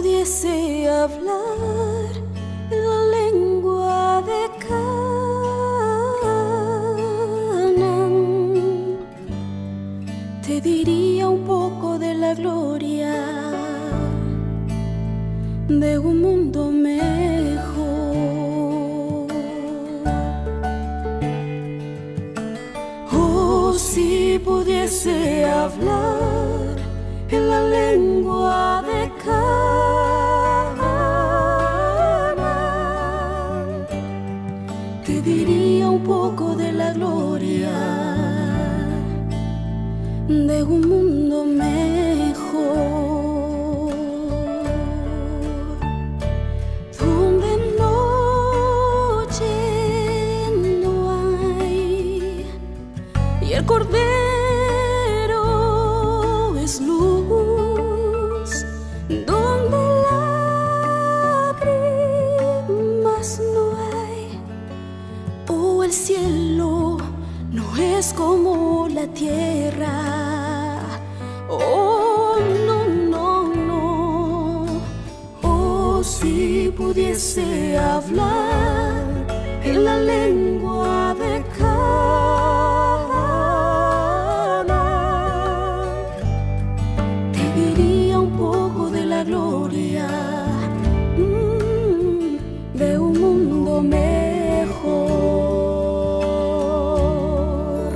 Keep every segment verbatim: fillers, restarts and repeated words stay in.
pudiese hablar en la lengua de Canaán, te diría un poco de la gloria de un mundo mejor. Oh, si pudiese hablar en la lengua de Canaán, te diría un poco de la gloria de un mundo mejor. El Cordero es luz, donde lágrimas no hay. Oh, el cielo no es como la tierra. Oh, no, no, no. Oh, si pudiese hablar en la lengua de gloria mm, de un mundo mejor.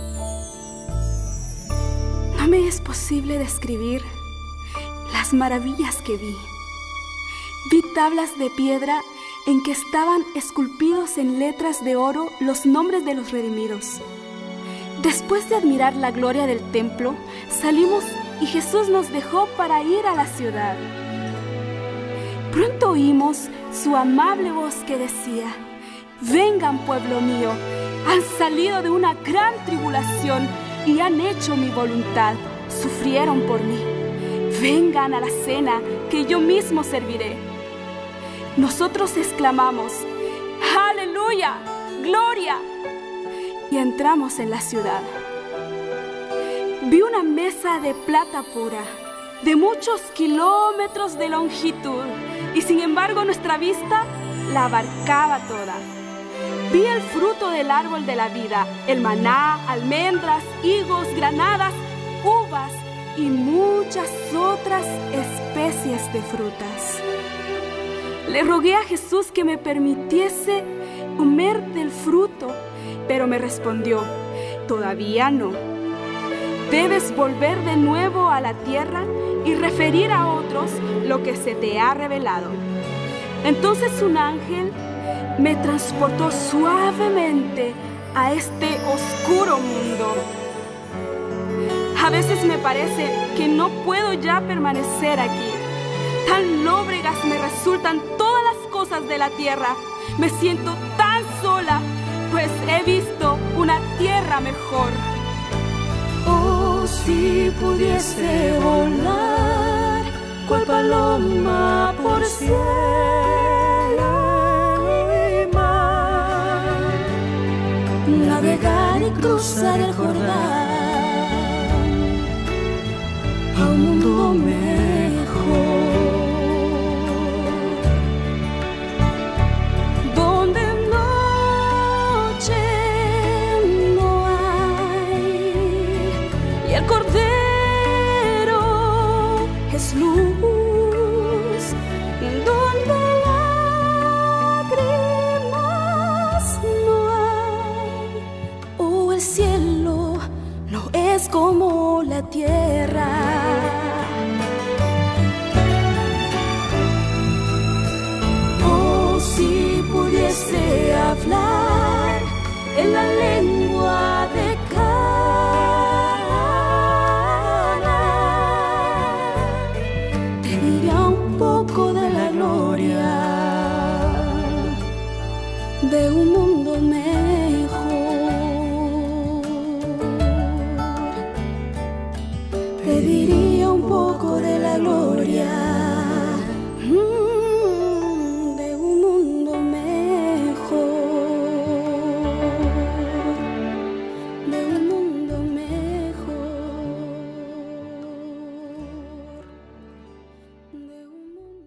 No me es posible describir las maravillas que vi. Vi tablas de piedra en que estaban esculpidos en letras de oro los nombres de los redimidos. Después de admirar la gloria del templo, salimos y Jesús nos dejó para ir a la ciudad. Pronto oímos su amable voz que decía: vengan, pueblo mío, han salido de una gran tribulación y han hecho mi voluntad, sufrieron por mí. Vengan a la cena que yo mismo serviré. Nosotros exclamamos: ¡Aleluya! ¡Gloria! Y entramos en la ciudad. Vi una mesa de plata pura, de muchos kilómetros de longitud, y sin embargo nuestra vista la abarcaba toda. Vi el fruto del árbol de la vida, el maná, almendras, higos, granadas, uvas y muchas otras especies de frutas. Le rogué a Jesús que me permitiese comer del fruto, pero me respondió: todavía no. Debes volver de nuevo a la tierra y referir a otros lo que se te ha revelado. Entonces un ángel me transportó suavemente a este oscuro mundo. A veces me parece que no puedo ya permanecer aquí. Tan lóbregas me resultan todas las cosas de la tierra. Me siento tan sola, pues he visto una tierra mejor. Oh, si pudiese volar cual paloma por cielo y mar, navegar y cruzar el Jordán a un mundo mejor. El Cordero es luz, donde lágrimas no hay. Oh, el cielo no es como la tierra. Oh, si pudiese hablar en la lengua de de un mundo mejor, te diría un poco de la gloria mm, de un mundo mejor, de un mundo mejor, de un mundo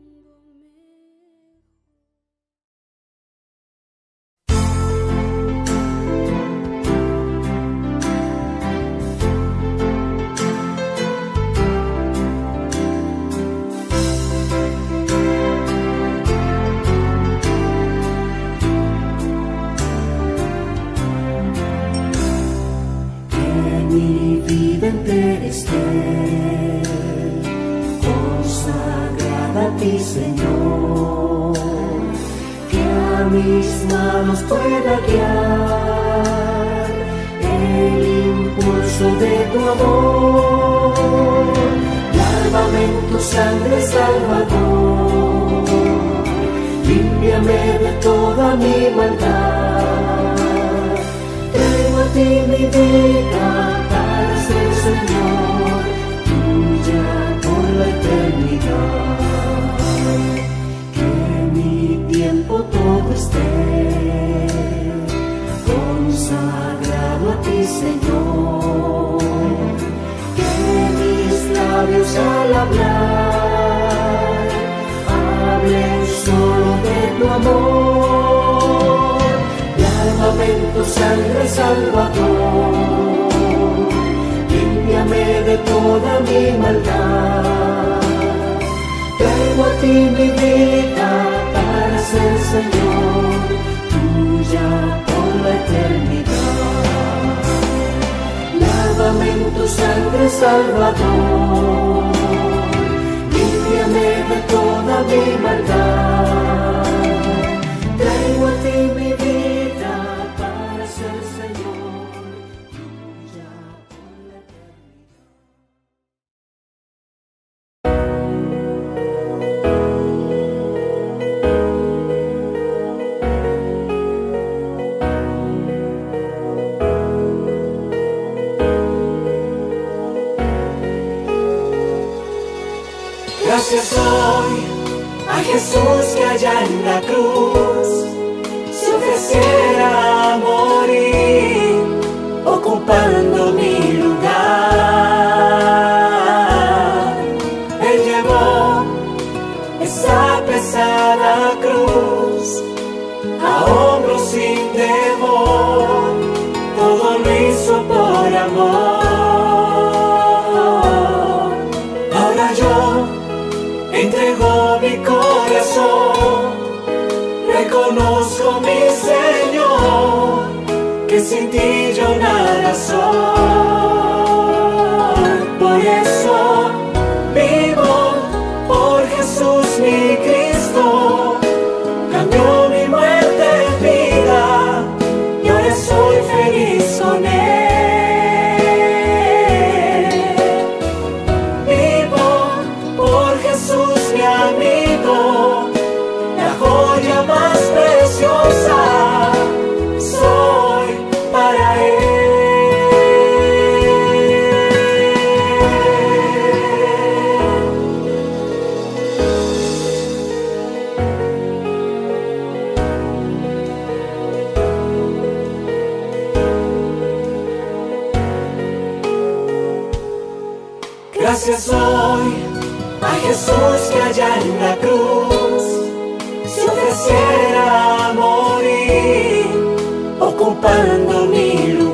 ti, Señor, que a mis manos pueda guiar el impulso de tu amor. Lávame en tu sangre, Salvador, límpiame de toda mi maldad. Traigo a ti mi vida para ser, Señor, tuya por la eternidad. Que mi tiempo todo esté consagrado a ti, Señor. Que mis labios al hablar hablen solo de tu amor. Lávame en tu sangre, Salvador, límpiame de toda mi maldad. Traigo a ti mi vida para ser, Señor, tuya por la eternidad. Lávame en tu sangre, Salvador, límpiame de toda mi maldad. Traigo a ti mi vida para ser, Señor, tuya por la eternidad. Gracias doy a Jesús que allá en la cruz se ofreciera a morir, ocupando mi lugar. Él llevó esa pesada cruz a hombros sin temor, todo lo hizo por amor. Ahora yo entrego mi corazón, reconozco, mi Señor, que sin ti yo nada soy. Por eso vivo por Jesús mi Cristo, cambió mi muerte en vida y ahora soy feliz con Él. Amigo, la joya más preciosa soy para Él. Gracias hoy a Jesús que allá en la cruz se ofreciera a morir, ocupando mi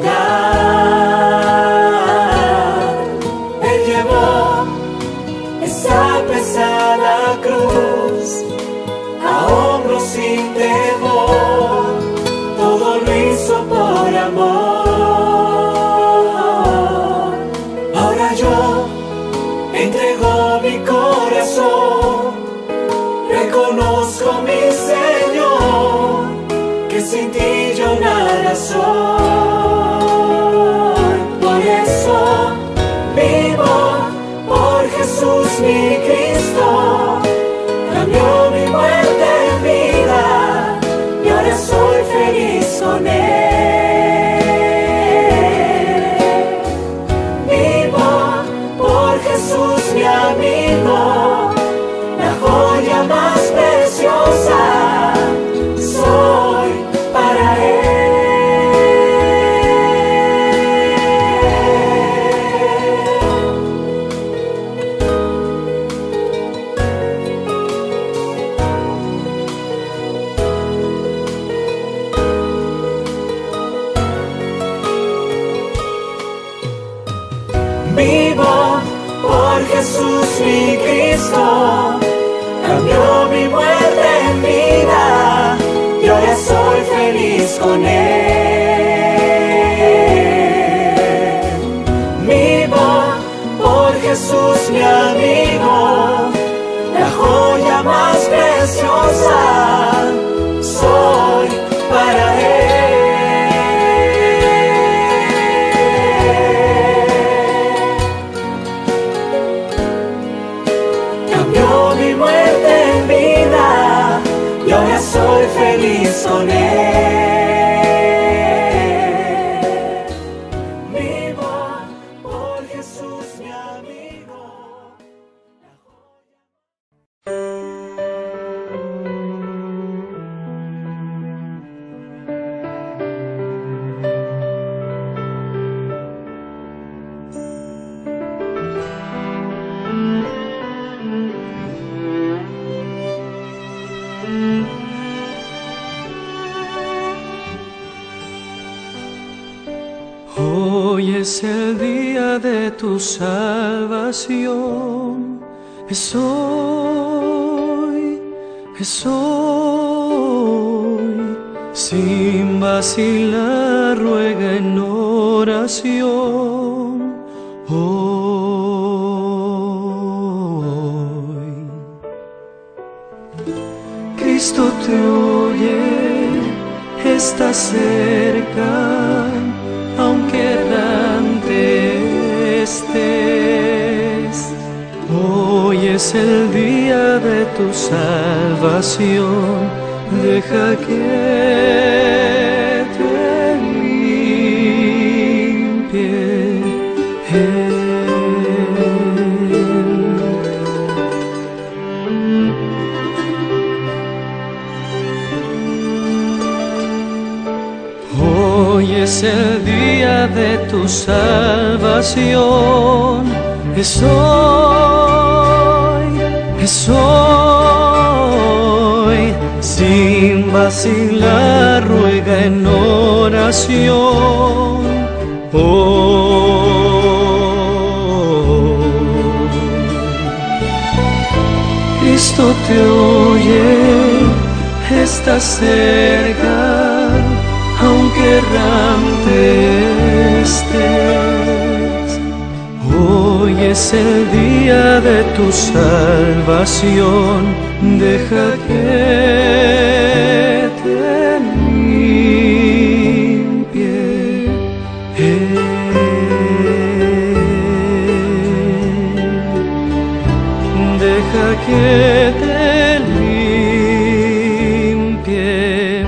lugar. Él llevó esa pesada cruz a hombros sin temor, todo lo hizo por amor. Ahora yo entrego mi corazón, reconozco, mi Señor, que sin ti yo nada soy. Por eso vivo por Jesús mi Cristo, cambió mi muerte en vida y ahora soy feliz con Él. Jesús mi amigo, la joya más preciosa soy para Él. Vivo por Jesús mi Cristo, cambió mi muerte en vida y ahora soy feliz con Él. Vivo por Jesús mi amigo, la joya más es el día de tu salvación. Es hoy, es hoy. Sin vacilar ruega en oración. Hoy Cristo te oye, está cerca, aunque errante estés. Hoy es el día de tu salvación, deja que te limpie. Hoy es el día de tu salvación, es hoy, es hoy. Sin vacilar ruega en oración. Hoy Cristo te oye, está cerca, aunque errante estés. Hoy es el día de tu salvación, deja que te limpie. Deja que te limpie.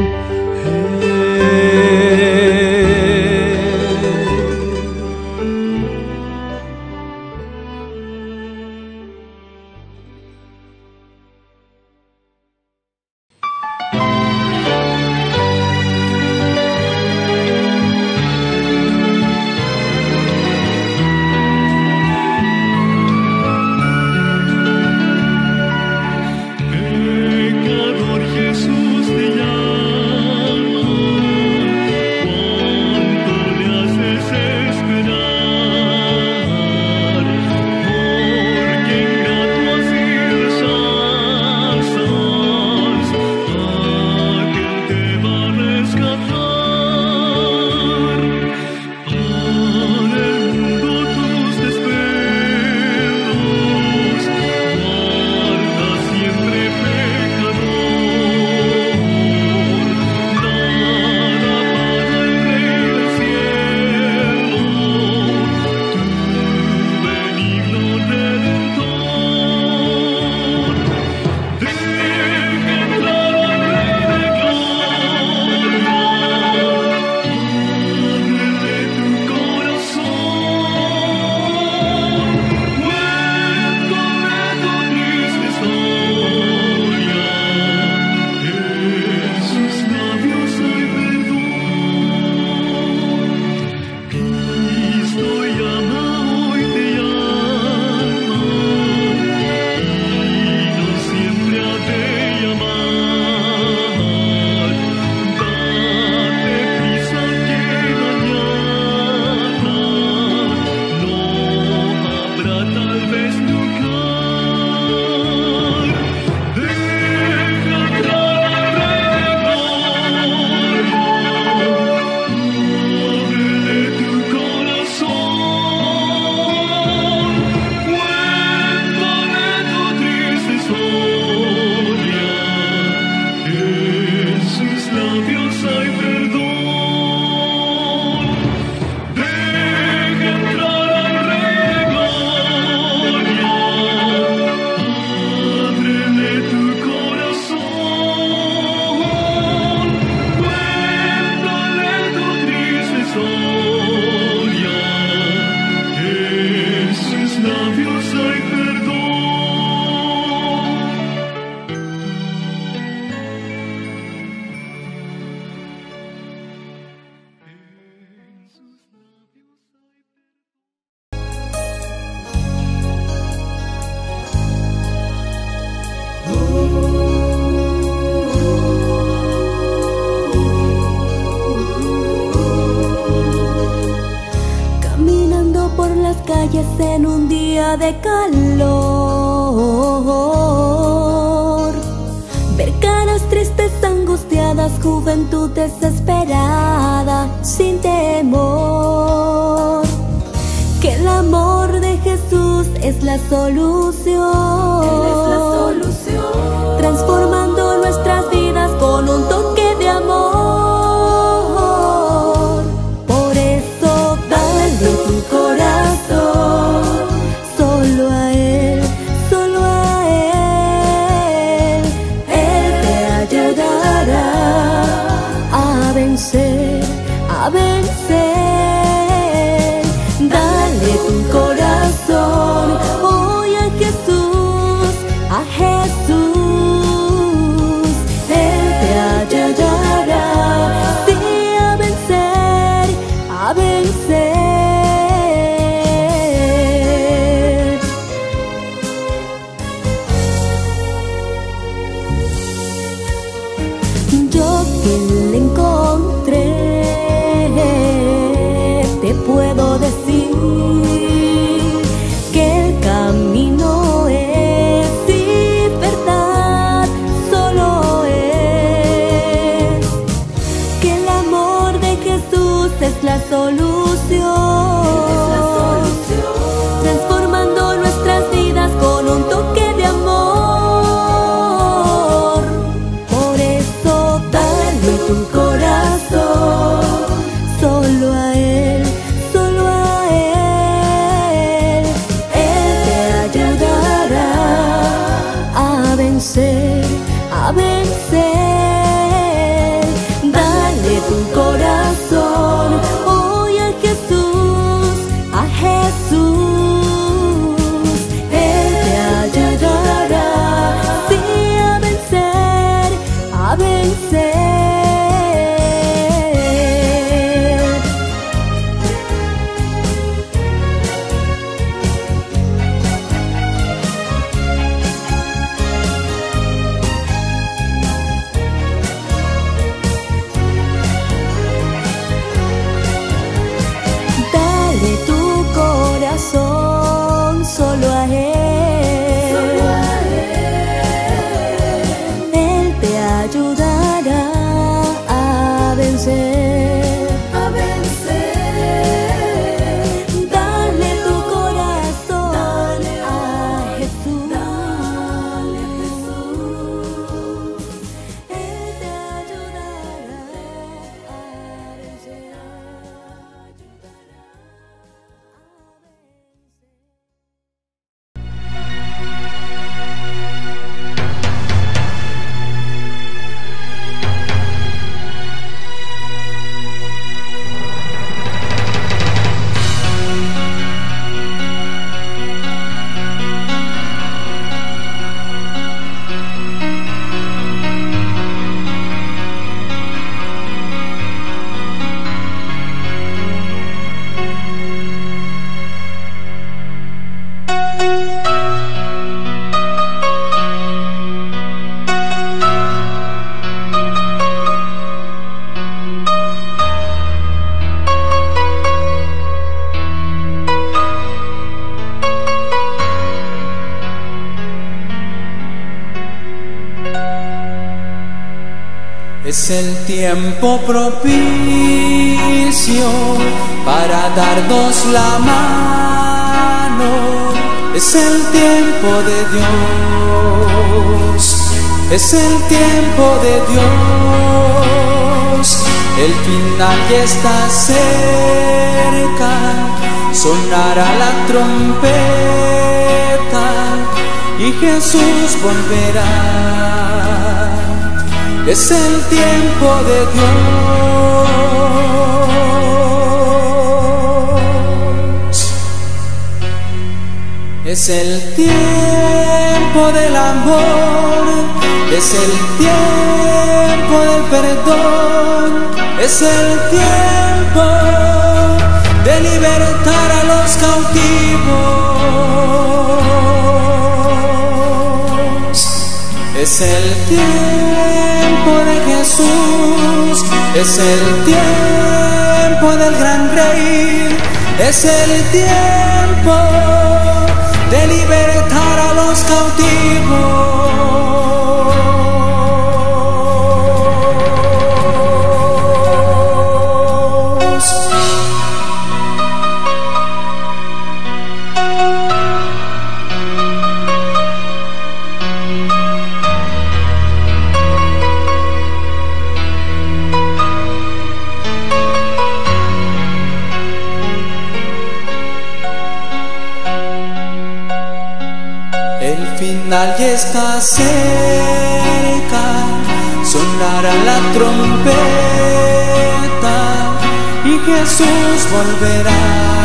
las calles en un día de calor, ver caras tristes, angustiadas, juventud desesperada, sin temor. Que el amor de Jesús es la solución. Él es la solución, transformando nuestras vidas con un toque de amor. Por eso dale tu corazón, solo a Él, solo a Él. Él te ayudará a vencer, a vencer. Dale tu corazón hoy a Jesús, a Jesús. Él te ayudará, sí, a vencer, a vencer. Yo que le encontré, te puedo decir que el camino es y verdad, solo es. Que el amor de Jesús es la solución, transformando nuestras vidas con un toque de amor. Por eso dale tu corazón, solo a Él, solo a Él. Él te ayudará a vencer, a vencer. Dale tu corazón hoy a Jesús, a Jesús. Él te ayudará, sí, a vencer, a vencer. Dale tu corazón solo a Él, solo a Él. Él te ayudará a vencer, A vencer. dale tu corazón Dale, a Jesús, dale, Jesús. Él te ayudará a vencer. Es el tiempo propicio para darnos la mano. Es el tiempo de Dios, es el tiempo de Dios. El final ya está cerca, sonará la trompeta y Jesús volverá. Es el tiempo de Dios, es el tiempo del amor, es el tiempo del perdón, es el tiempo de libertar a los cautivos. Es el tiempo de Jesús, es el tiempo del gran Rey, Es el tiempo de libertar a los cautivos. Ya está cerca, sonará la trompeta y Jesús volverá.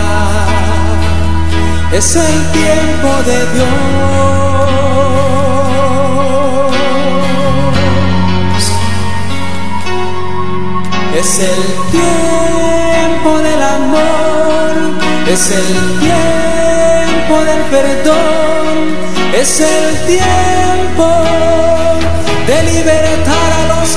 Es el tiempo de Dios, es el tiempo del amor, es el tiempo del perdón. Es el tiempo de libertar a los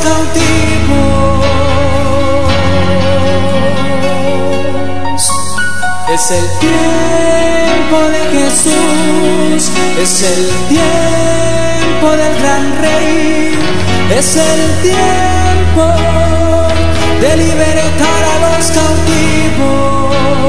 cautivos. Es el tiempo de Jesús, es el tiempo del gran Rey. Es el tiempo de libertar a los cautivos.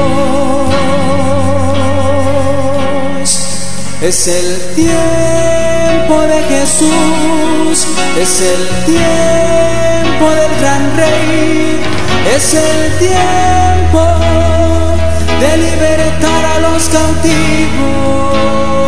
Es el tiempo de Jesús, es el tiempo del gran Rey, es el tiempo de libertar a los cautivos.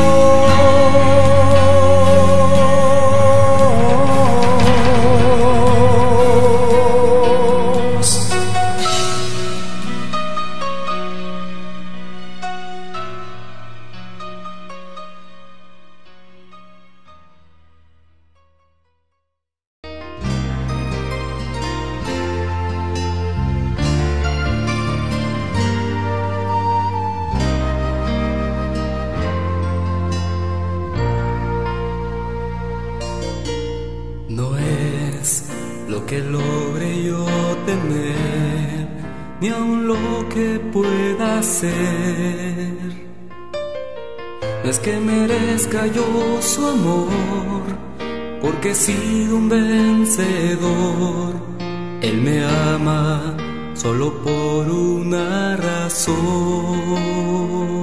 Que logre yo tener, ni aun lo que pueda hacer. No es que merezca yo su amor, porque he sido un vencedor. Él me ama solo por una razón.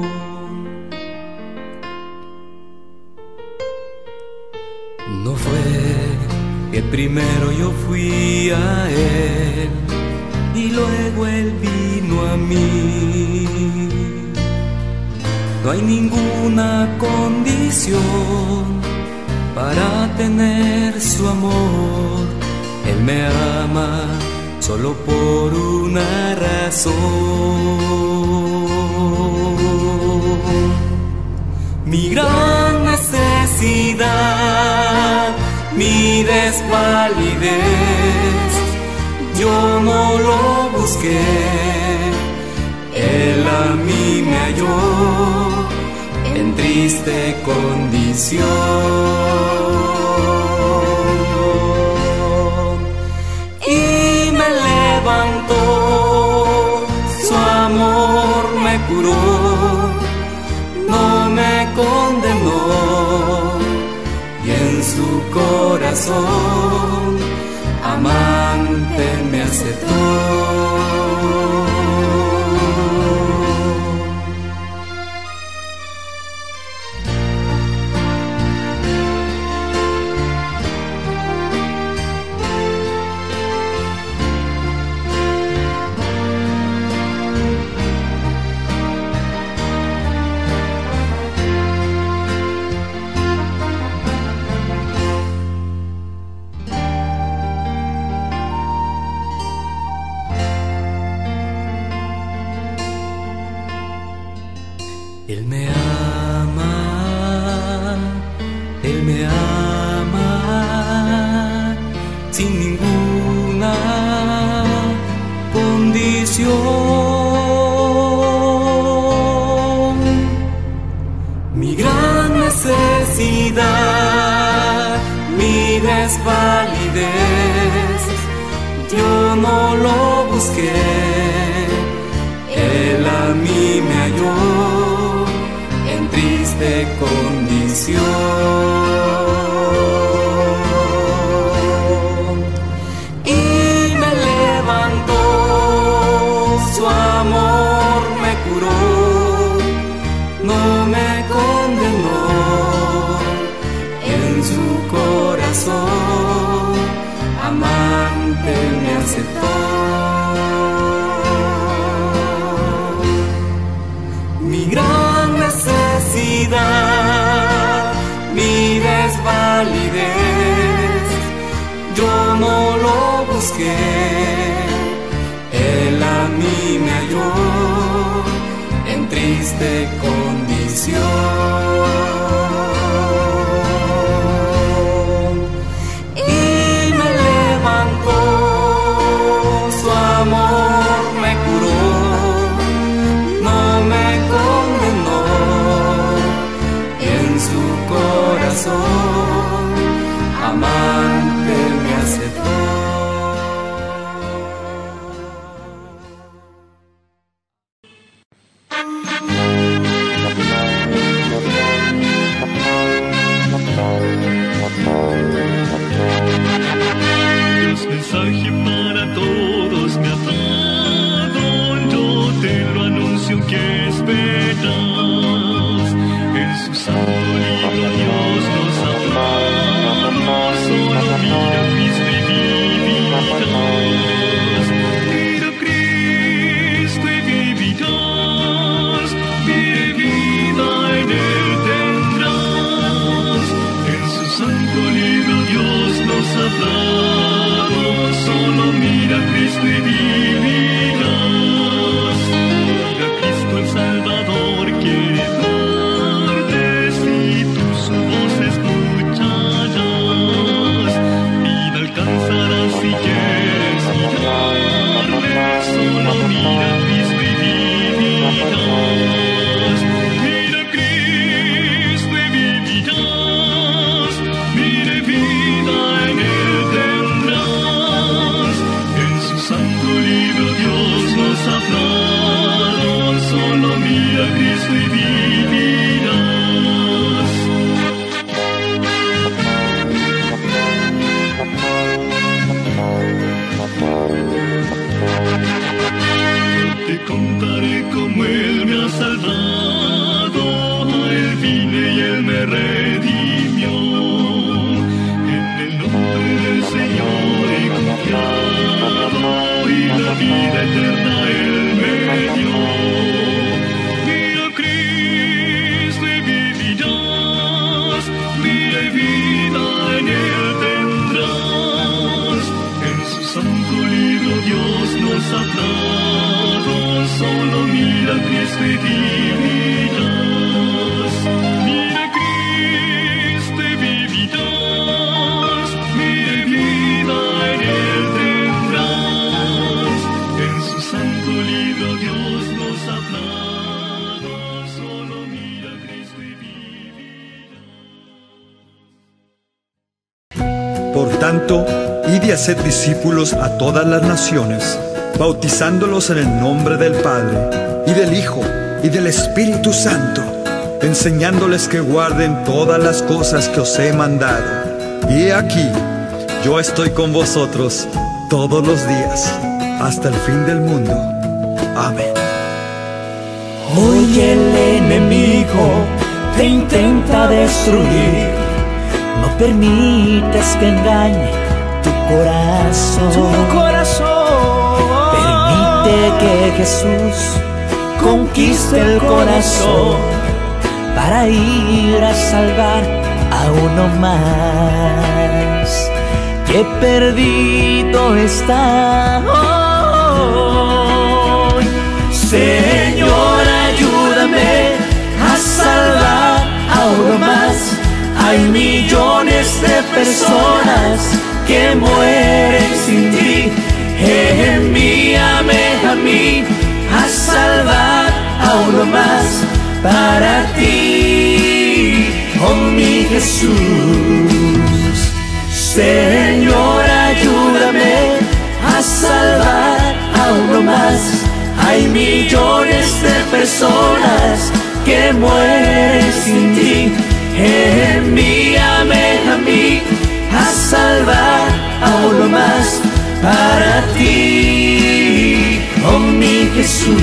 No fue que primero yo fui a Él y luego Él vino a mí. No hay ninguna condición para tener su amor. Él me ama solo por una razón. Mi gran necesidad, mi desvalidez, yo no lo busqué, Él a mí me halló en triste condición. Y me levantó, su amor me curó, no me condenó, y en su corazón amante me aceptó. Él me ama, Él me ama, sin ninguna condición. Mi gran necesidad, mi desvalidez, yo no lo busqué, Él a mí triste condición. Y me levantó, su amor me curó, no me condenó, en su corazón amante me aceptó. Mi gran necesidad, mi desvalidez, yo no lo busqué, Él a mí me halló en triste condición. Y me levantó, su amor me curó, no me condenó, en su corazón amante me aceptó. Dios, mensaje para todos me ha dado, yo te lo anuncio que esperas. En su santo libro Dios nos ha hablado, solo mira a Cristo y vivirás. Mira a Cristo y vivirás, mire vida en Él tendrás. En su santo libro Dios nos ha hablado, solo mira a Cristo y vivirás. Mira a Cristo el Salvador quiere darte, si tú su voz escucharás, vida alcanzarás si quieres mirarle, solo mira a Cristo y vivirás. Mira a Cristo y vivirás, mire vida en Él tendrás. En su santo libro Dios nos ha hablado, solo mira a Cristo y vivirás. Te contaré cómo Él me ha salvado, a Él vine y Él me redimió. En el nombre del Señor he confiado y la vida eterna Él me dio. Mira a Cristo y vivirás, mira y vida en Él tendrás. En su santo libro Dios nos ha hablado, solo mira a Cristo y vivirás. Mira a Cristo y vivirás, mira y vida en Él tendrás. En su santo libro Dios nos ha hablado, solo mira a Cristo y vivirás. Por tanto, id y haced discípulos a todas las naciones, bautizándolos en el nombre del Padre, y del Hijo, y del Espíritu Santo, enseñándoles que guarden todas las cosas que os he mandado. Y he aquí, yo estoy con vosotros todos los días, hasta el fin del mundo. Amén. Hoy el enemigo te intenta destruir, no permites que engañe tu corazón. Tu corazón. Permite que Jesús conquiste el corazón para ir a salvar a uno más que perdido está hoy. Señor, ayúdame a salvar a uno más. Hay millones de personas que mueren sin ti. Envíame a mí a salvar a uno más para ti, oh mi Jesús. Señor, ayúdame a salvar a uno más. Hay millones de personas que mueren sin ti. Envíame a mí a salvar a uno más para ti, oh mi Jesús.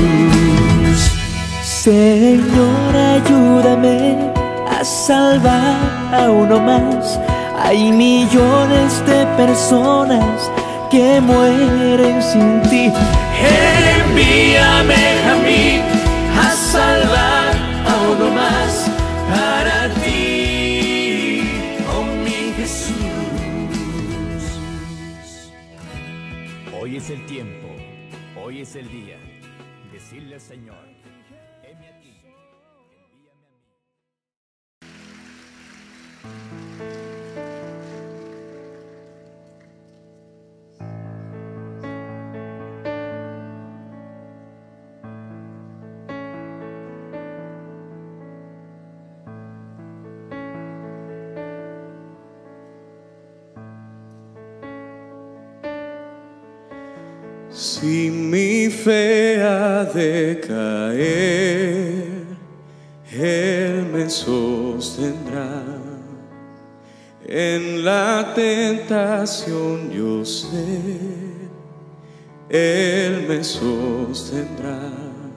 Señor, ayúdame a salvar a uno más. Hay millones de personas que mueren sin ti. Envíame a mí a salvar a uno más para ti, oh mi Jesús. Hoy es el tiempo, hoy es el día. Decirle al Señor, heme aquí, envíame a mí. Si mi fe ha de caer, Él me sostendrá. En la tentación yo sé, Él me sostendrá.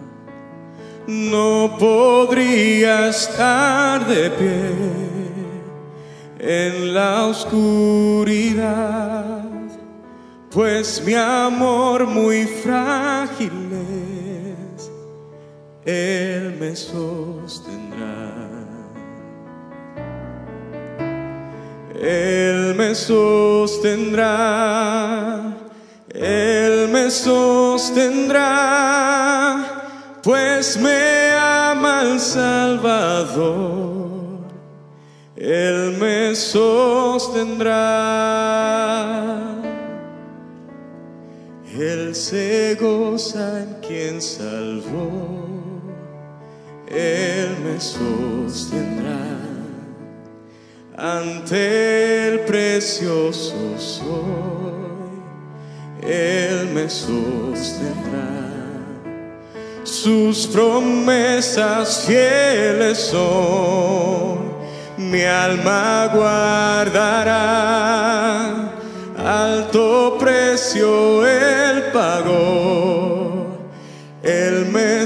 No podría estar de pie en la oscuridad, pues mi amor muy frágil es, Él me sostendrá. Él me sostendrá, Él me sostendrá, pues me ama el Salvador. Él me sostendrá. Él se goza en quien salvó, Él me sostendrá. Ante el precioso soy, Él me sostendrá. Sus promesas fieles son, mi alma guardará. Alto precio Él pagó, Él me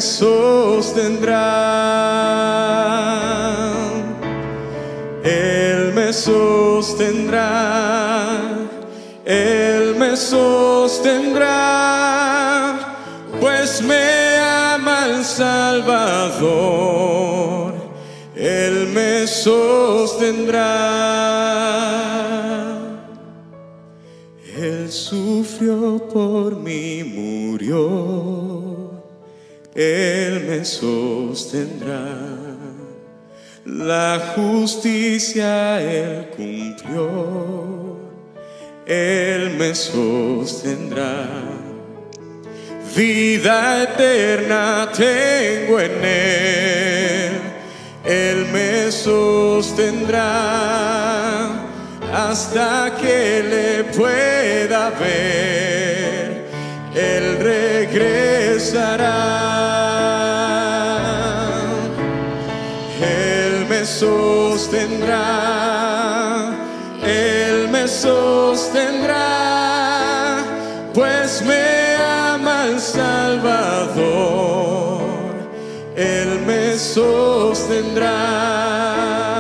sostendrá. Él me sostendrá, Él me sostendrá, pues me ama el Salvador. Él me sostendrá. Él sufrió por mí, murió, Él me sostendrá. La justicia Él cumplió, Él me sostendrá. Vida eterna tengo en Él, Él me sostendrá. Hasta que le pueda ver, Él regresará. Él me sostendrá, Él me sostendrá, pues me ama el Salvador. Él me sostendrá.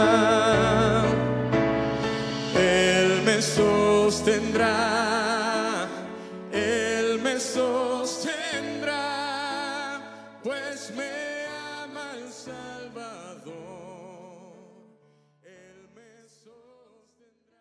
Sostendrá, Él me sostendrá, pues me ama el Salvador. Él me sostendrá.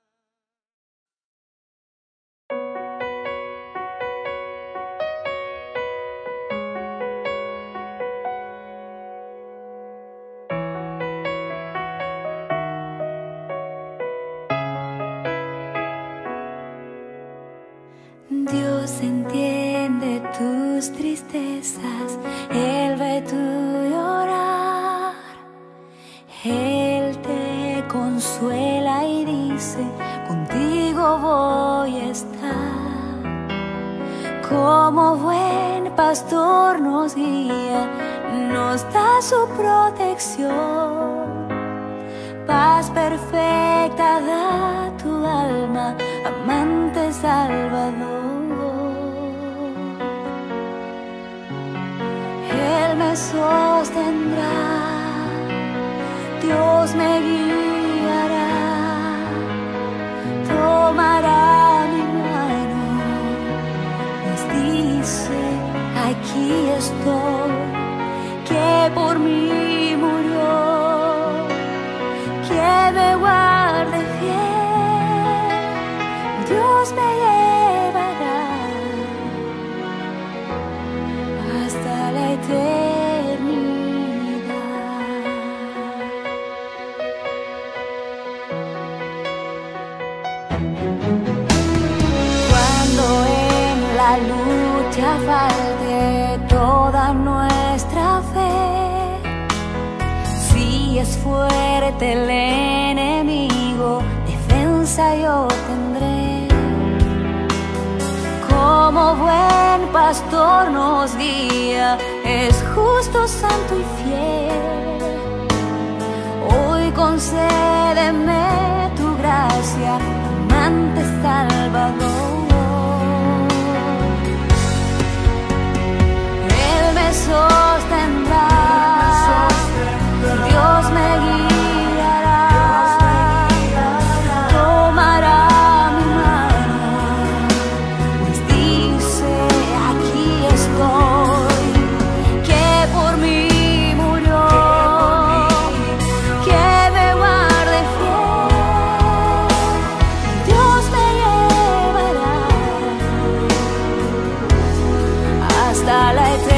Dios entiende tus tristezas, Él ve tu llorar, Él te consuela y dice, contigo voy a estar. Como buen pastor nos guía, nos da su protección. Paz perfecta da tu alma, amante Salvador. Él me sostendrá, Dios me guiará, tomará mi mano, nos dice, aquí estoy, que por mí murió, que me guarde fiel, Dios me llevará hasta la eternidad. Cuando en la lucha falte toda nuestra fe, si es fuerte el enemigo, defensa yo tendré. Como buen pastor nos guía, es justo, santo y fiel. Hoy concédeme tu gracia, amante Salvador. Él me sostendrá, Dios me guiará, tomará mi mano, pues dice, aquí estoy, que por mí murió, que me guarde fiel, Dios me llevará hasta la eternidad.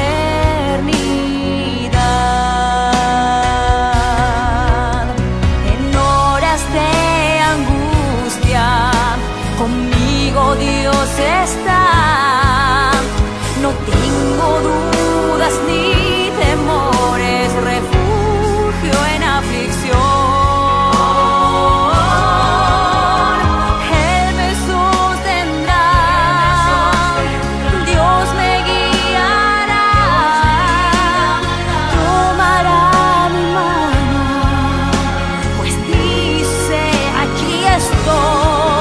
Conmigo Dios está, no tengo dudas ni temores, refugio en aflicción. Él me sostendrá, Dios me guiará, tomará mi mano, pues dice, aquí estoy.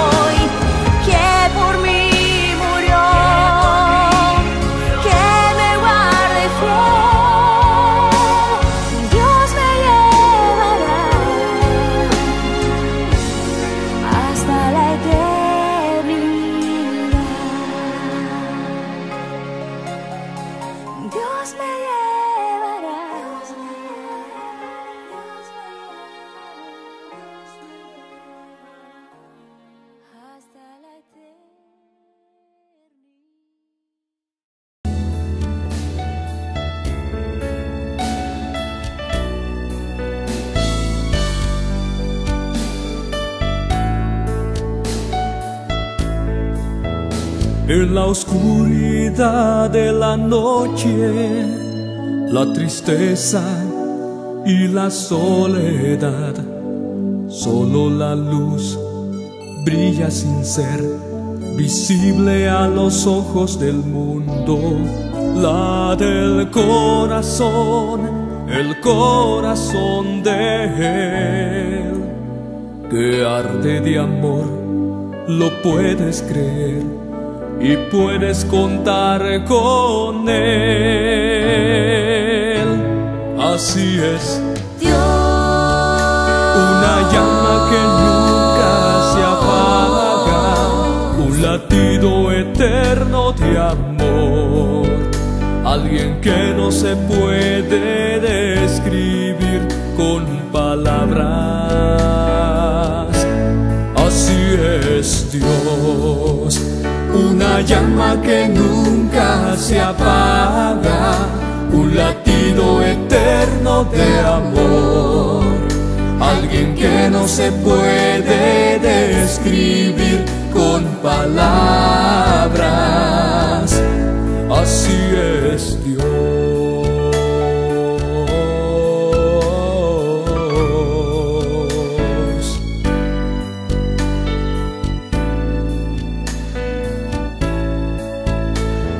En la oscuridad de la noche, la tristeza y la soledad, solo la luz brilla sin ser visible a los ojos del mundo. La del corazón, el corazón de Él, que arde de amor, lo puedes creer y puedes contar con Él. Así es Dios, una llama que nunca se apaga, un latido eterno de amor, alguien que no se puede describir con palabras. Así es Dios, una llama que nunca se apaga, un latido eterno de amor, alguien que no se puede describir con palabras. Así es Dios.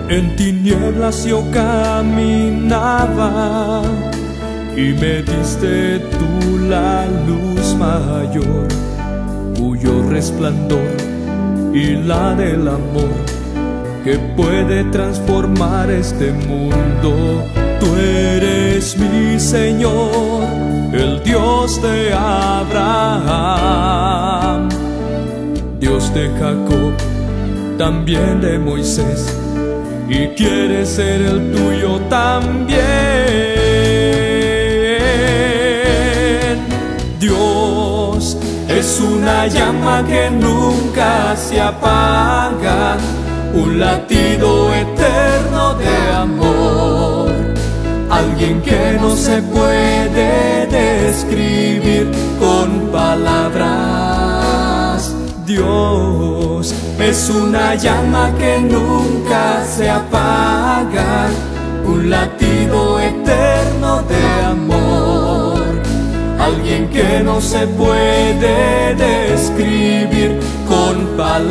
En tinieblas yo caminaba y me diste tú la luz mayor, cuyo resplandor y la del amor que puede transformar este mundo. Tú eres mi Señor, el Dios de Abraham, Dios de Jacob, también de Moisés, y quieres ser el tuyo también. Dios es una llama que nunca se apaga, un latido eterno de amor, alguien que no se puede describir con palabras. Dios es una llama que nunca se apaga, un latido eterno de amor, alguien que no se puede describir con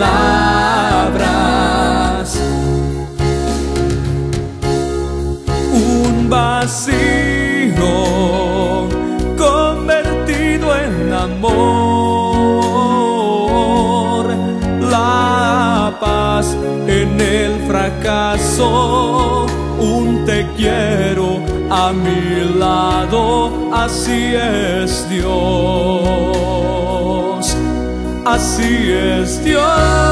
palabras. Un vacío convertido en amor, la paz en el fracaso, un te quiero a mi lado. Así es Dios, así es Dios.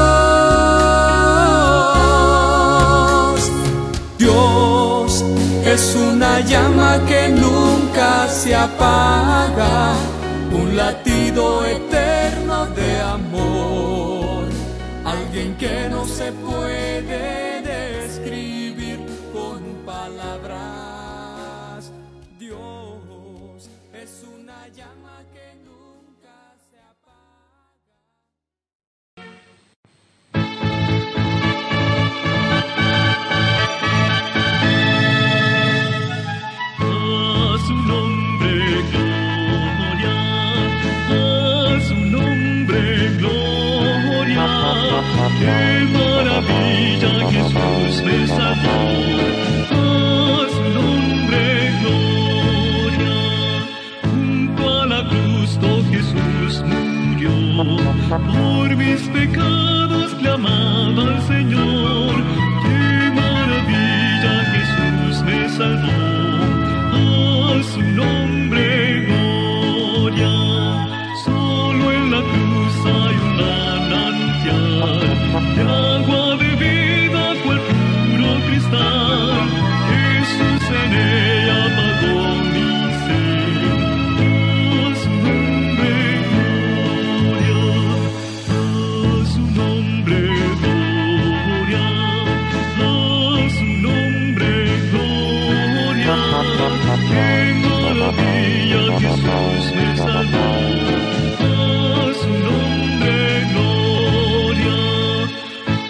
Dios es una llama que nunca se apaga, un latido eterno de amor, alguien que no se puede describir con palabras. Dios es una llama que nunca se apaga. A su nombre gloria, a su nombre gloria. Qué maravilla, Jesús me salvó. A su nombre gloria. Junto a la cruz, oh Jesús murió. Por mis pecados clamaba al Señor. Qué maravilla, Jesús me salvó. A su nombre gloria. Solo en la cruz hay un manantial de agua de vida, cual puro cristal. Jesús en ella pagó mi sed. A su nombre gloria, a su nombre gloria, a su nombre gloria. Qué maravilla, Jesús me salvó. A su nombre gloria,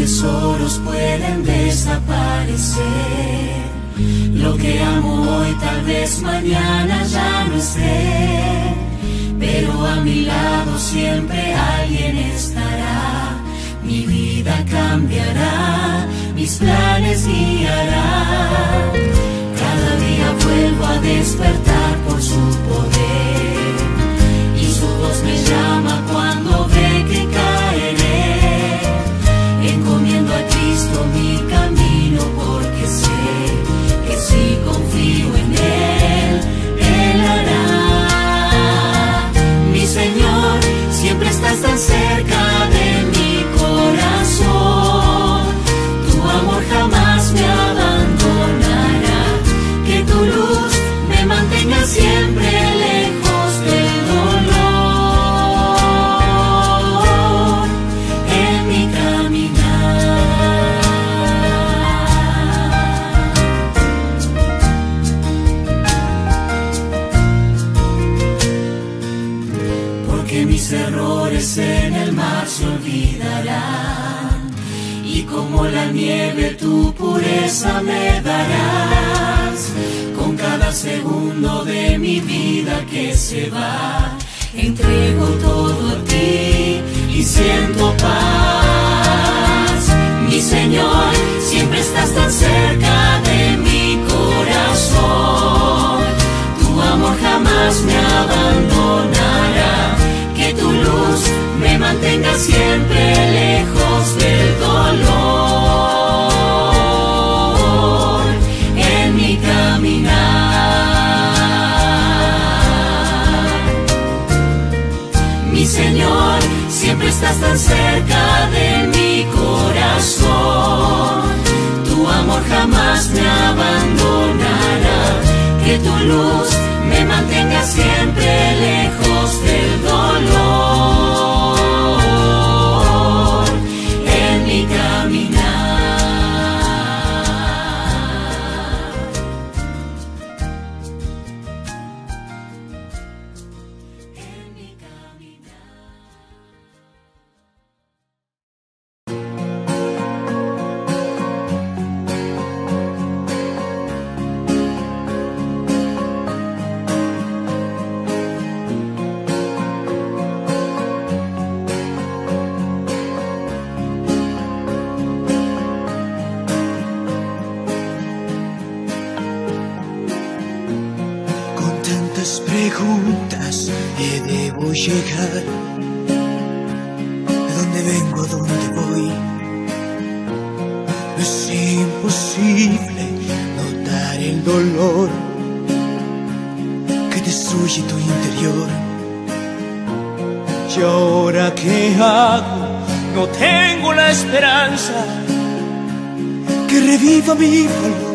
tesoros pueden desaparecer. Lo que amo hoy tal vez mañana ya no esté, pero a mi lado siempre alguien estará. Mi vida cambiará, mis planes guiará. Cada día vuelvo a despertar por su poder, y su voz me llama cuando ve que caeré. Encomiendo a Cristo mi camino, porque sé que si confío en Él, Él hará. Mi Señor, siempre estás tan cerca de mi corazón. Tu amor jamás me abandonará. Que tu luz me mantenga siempre lejos del dolor en mi caminar. Porque mis errores en el mar se olvidarán, y como la nieve tu pureza me darás. Con cada segundo de mi vida que se va, entrego todo a ti y siento paz. Mi Señor, siempre estás tan cerca de mi corazón. Tu amor jamás me abandonará. Que tu luz me mantenga siempre lejos del dolor en mi caminar. Mi Señor, siempre estás tan cerca de mi corazón. Tu amor jamás me abandonará. Que tu luz me mantenga siempre lejos del dolor en mi caminar. En mi caminar. Preguntas que debo llegar. ¿De dónde vengo? ¿A dónde voy? Es imposible notar el dolor que destruye tu interior. ¿Y ahora qué hago? No tengo la esperanza que reviva mi valor.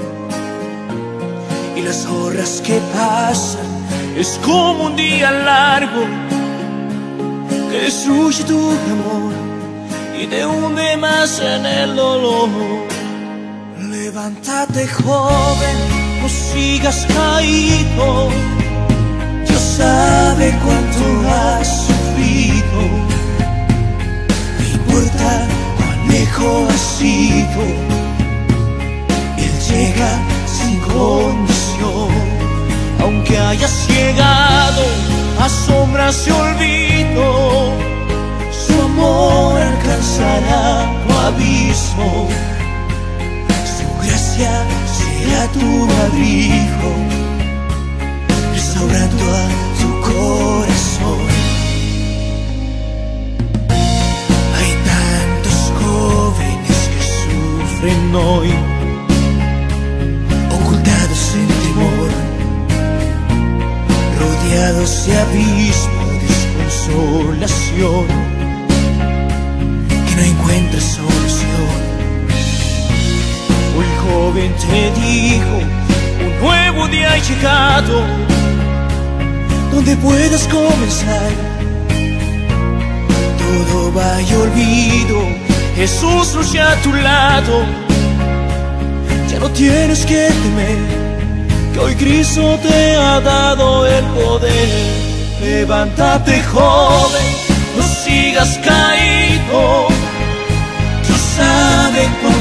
Y las horas que pasan es como un día largo que destruye tu amor y te hunde más en el dolor. Levántate, joven, no sigas caído. Dios sabe cuánto has sufrido. No importa cuán lejos has ido, Él llega sin condición. Aunque hayas llegado a sombras de olvido, su amor alcanzará tu abismo. Su gracia será tu abrigo, restaurando a tu corazón. Hay tantos jóvenes que sufren hoy, ocultados en temor, rodeados de abismo, desconsolación, que no encuentras solución. Hoy, joven, te digo, un nuevo día ha llegado, donde puedas comenzar. Todo va y olvido, Jesús lucha a tu lado. Ya no tienes que temer, que hoy Cristo te ha dado el poder. Levántate, joven, no sigas caído. Dios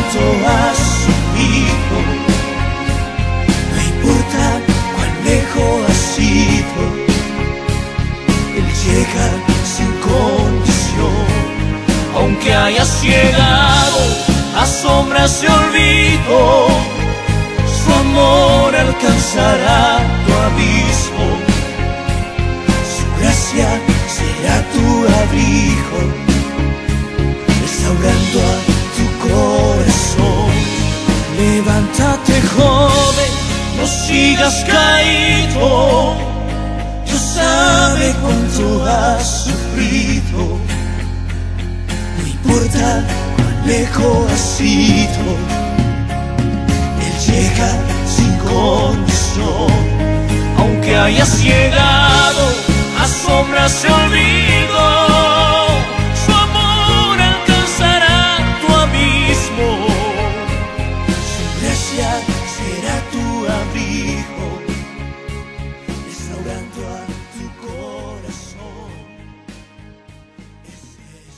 cuánto has sufrido, no importa cuán lejos has ido, Él llega sin condición. Aunque hayas llegado a sombras de olvido, su amor alcanzará tu abismo. Su gracia será tu abrigo, restaurando a tu corazón. Levántate, joven, no sigas caído. Dios sabe cuánto has sufrido. No importa cuán lejos has ido, Él llega sin condición. Aunque hayas llegado a sombras de olvido, su amor alcanzará tu abismo. Su gracia será tu abrigo, restaurando a tu corazón. Ese es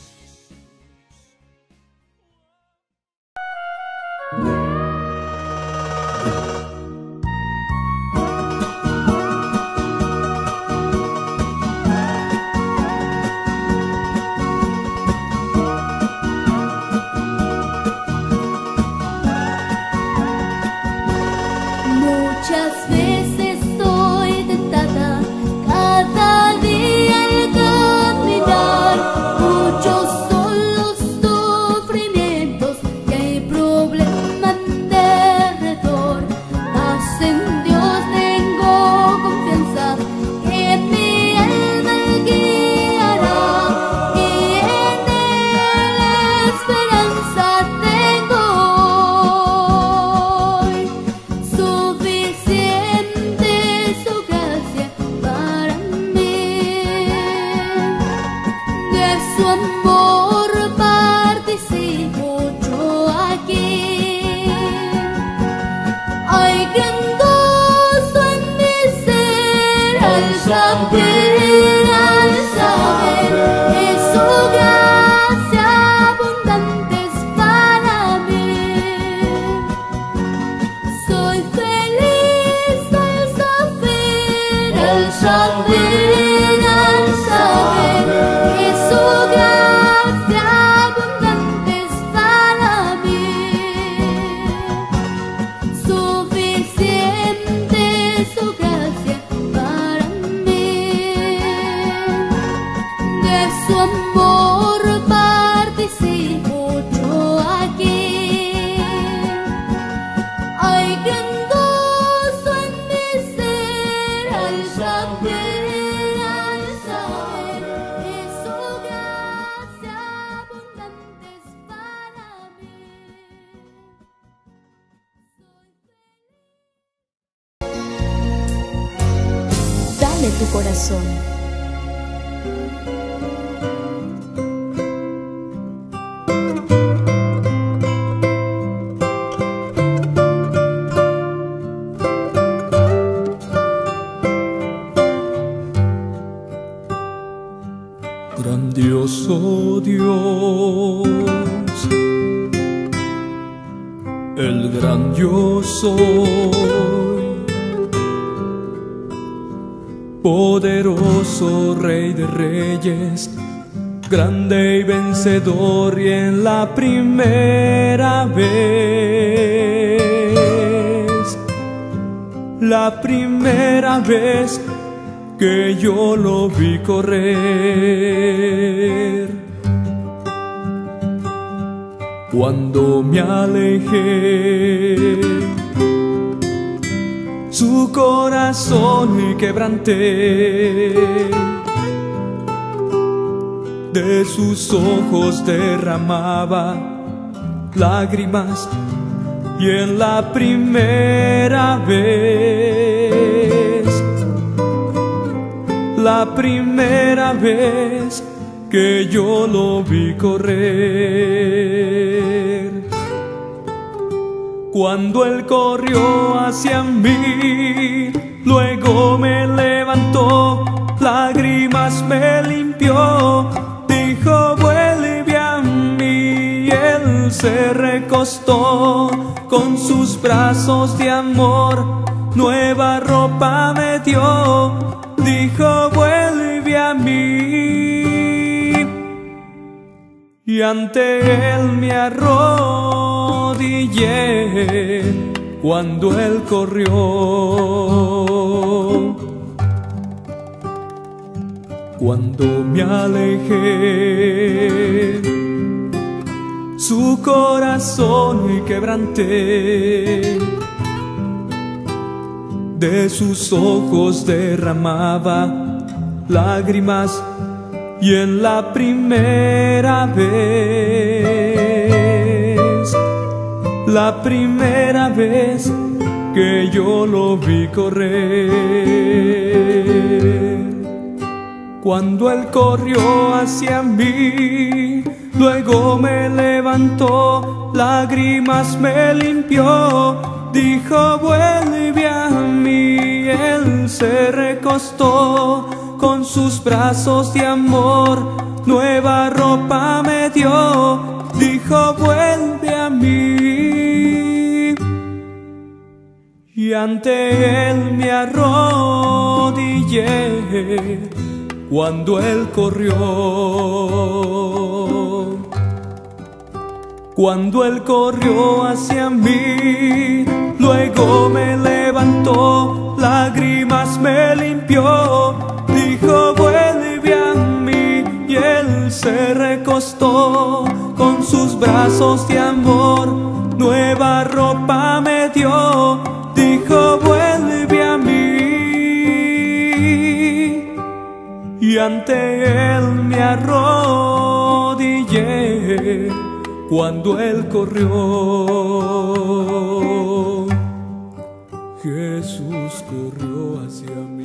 Muchas veces soy tentada, cada día al caminar. Muchos son los sufrimientos y hay problemas alrededor. Mas en Dios tengo confianza, que mi alma Él guiará, y en Él esperanza tengo hoy. Suficiente su gracia para mí, de su amor participo yo aquí. Hay gran gozo en mi ser al saber, al saber que su gracia abundante es para mí. Soy feliz al saber, al saber, al saber que su gracia abundante es para mí. Suficiente su gracia para mí, de su amor participo yo aquí. Hay gran gozo en mi ser al saber, al saber que su gracia abundante es para mí. Dale tu corazón. Grandioso Dios, el gran yo soy, poderoso Rey de Reyes, grande y vencedor, y en la primera vez, la primera vez que yo lo vi correr, cuando me alejé, su corazón quebranté, de sus ojos derramaba lágrimas, y en la primera vez, la primera vez que yo lo vi correr, cuando él corrió hacia mí, luego me levantó, lágrimas me limpió, dijo vuelve a mí, él se recostó con sus brazos de amor, nueva ropa me dio, dijo vuelve a mí. Y ante él me arrodillé cuando él corrió. Cuando me alejé, su corazón y quebranté, de sus ojos derramaba lágrimas, y en la primera vez, la primera vez que yo lo vi correr, cuando él corrió hacia mí, luego me levantó, lágrimas me limpió, dijo vuelve a mí. Él se recostó con sus brazos de amor, nueva ropa me dio, dijo vuelve a mí. Y ante él me arrodillé cuando él corrió. Cuando él corrió hacia mí, luego me levantó, lágrimas me limpió, dijo vuelve a mí. Y él se recostó con sus brazos de amor, nueva ropa me dio, dijo vuelve a mí. Y ante él me arrodillé cuando él corrió. Jesús corrió hacia mí.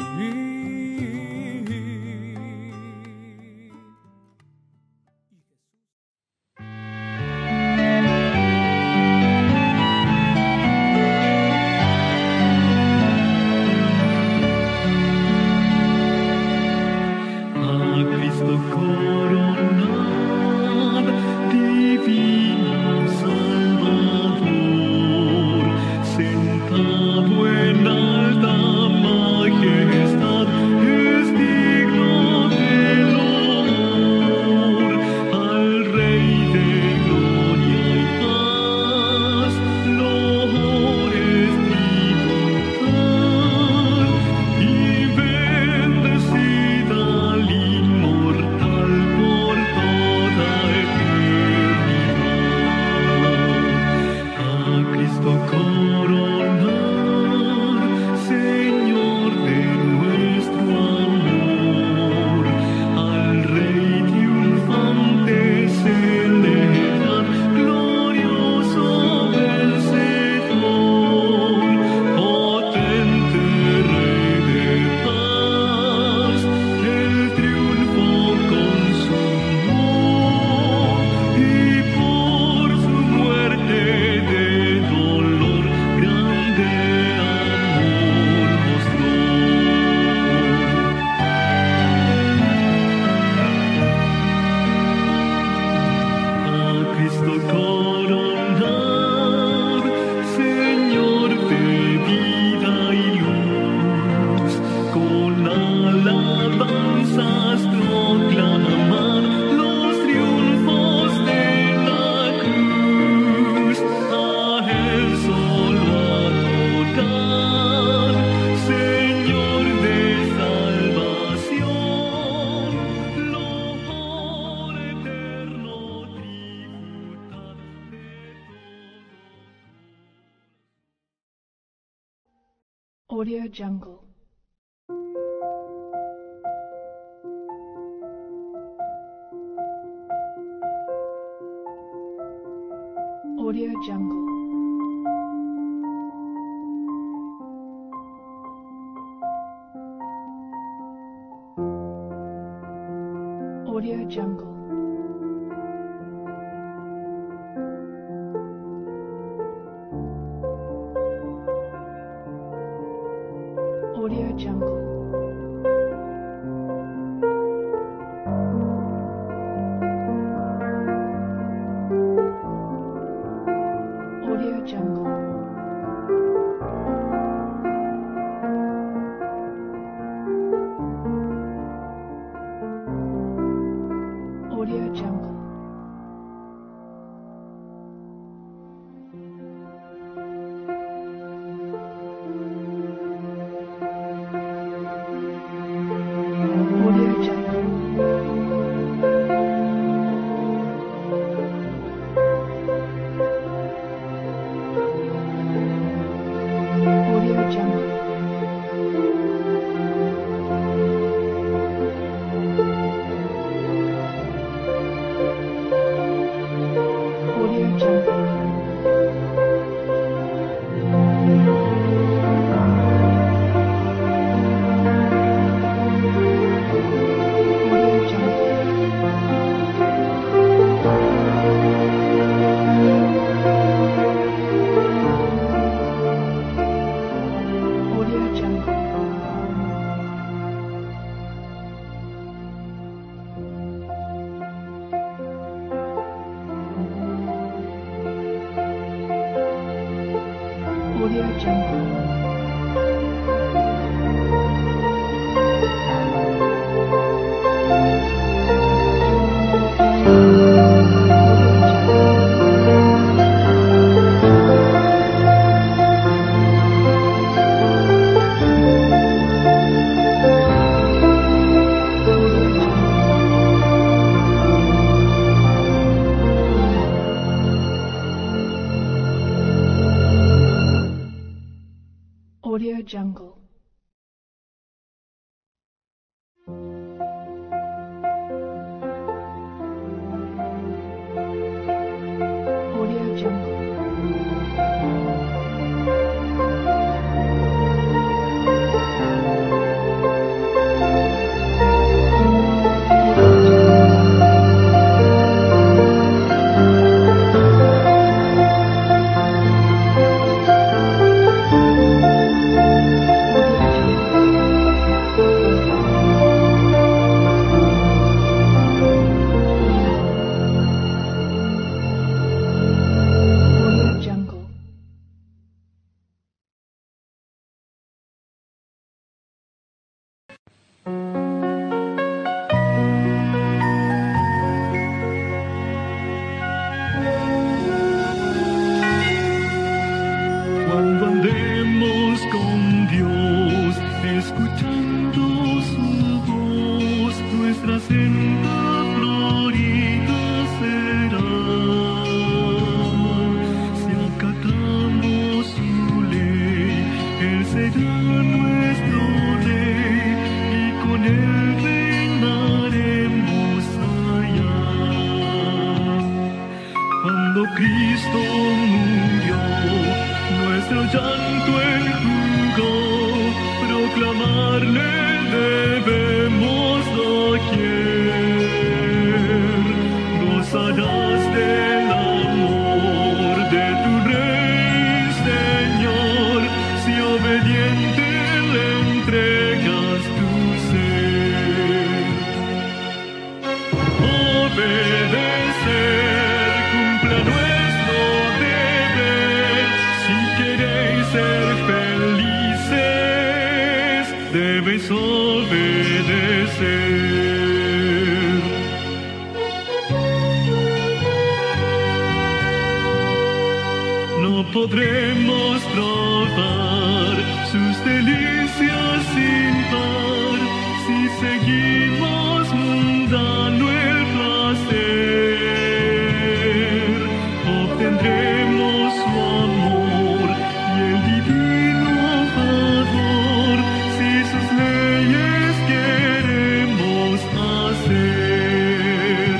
Audio Jungle. Audio Jungle. Audio Jungle. Audio Jungle. Audio Jungle. Audio Jungle. Audio Jungle. Audio Jungle. Audio Jungle. Audio Jungle. Audio Jungle. Audio Jungle. Audio Jungle. Audio Jungle. Cuando andemos con Dios, escuchando su voz, nuestra senda florida será. Si acatamos su ley, Él será nuestro rey y con Él reinaremos allá. Cuando Cristo murió, nuestro llanto enjugó, proclamarle debemos doquier. Gozarás del amor de tu Rey, Señor, si obediente le entregas tu ser. Obedecer, cumpla nuestro deber. Si queréis ser felices, debéis obedecer. No podremos probar sus delicias sin par si seguimos mundano el placer. Obtendremos su amor y el divino favor si sus leyes queremos hacer.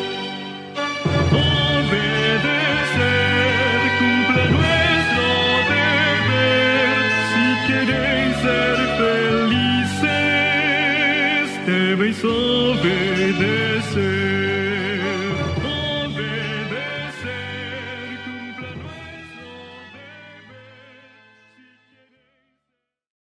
Obedecer, cumpla nuestro deber. Si queréis ser felices, debéis obedecer.